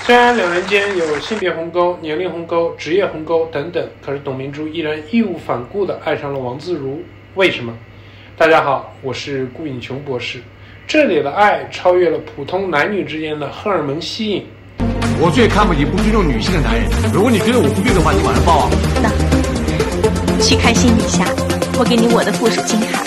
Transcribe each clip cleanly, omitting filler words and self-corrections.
虽然两人间有性别鸿沟、年龄鸿沟、职业鸿沟等等，可是董明珠依然义无反顾地爱上了王自如。为什么？大家好，我是顾颖琼博士。这里的爱超越了普通男女之间的荷尔蒙吸引。 我最看不起不尊重女性的男人。如果你觉得我不对的话，你晚上报啊。 那去开心一下，我给你我的附属金卡。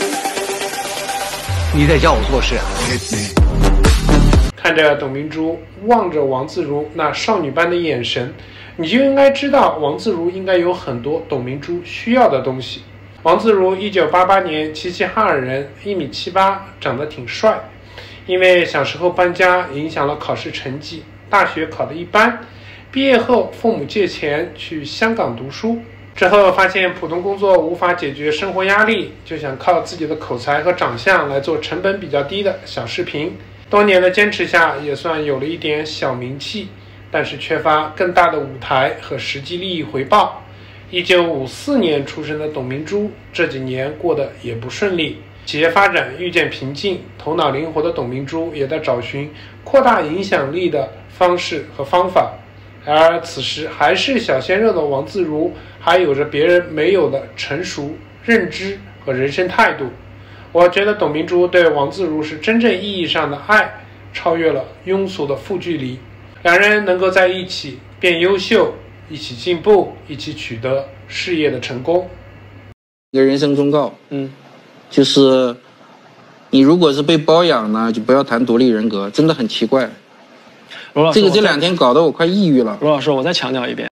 你在教我做事啊？ 看着董明珠望着王自如那少女般的眼神，你就应该知道王自如应该有很多董明珠需要的东西。王自如1988年齐齐哈尔人，1.78米，长得挺帅。因为小时候搬家影响了考试成绩，大学考得一般。毕业后父母借钱去香港读书，之后发现普通工作无法解决生活压力，就想靠自己的口才和长相来做成本比较低的小视频。多年的坚持下，也算有了一点小名气，但是缺乏更大的舞台和实际利益回报。1954年出生的董明珠，这几年过得也不顺利，企业发展遇见瓶颈，头脑灵活的董明珠也在找寻扩大影响力的方式和方法。而此时还是小鲜肉的王自如，还有着别人没有的成熟认知和人生态度。我觉得董明珠对王自如是真正意义上的爱，超越了庸俗的负距离。两人能够在一起变优秀，一起进步，一起取得事业的成功。 一个人生忠告，就是你如果是被包养呢，就不要谈独立人格，真的很奇怪。 罗老师， 这2天搞得我快抑郁了。 罗老师，我再强调一遍。